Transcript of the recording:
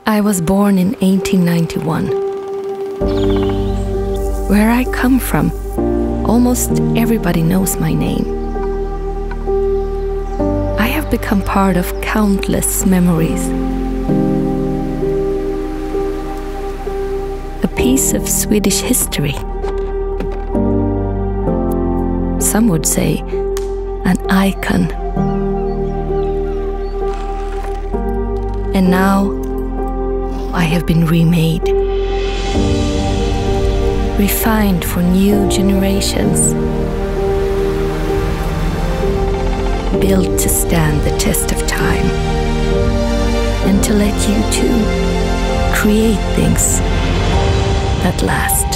I was born in 1891. Where I come from, almost everybody knows my name. I have become part of countless memories. A piece of Swedish history. Some would say an icon. And now I have been remade, refined for new generations, built to stand the test of time, and to let you too create things that last.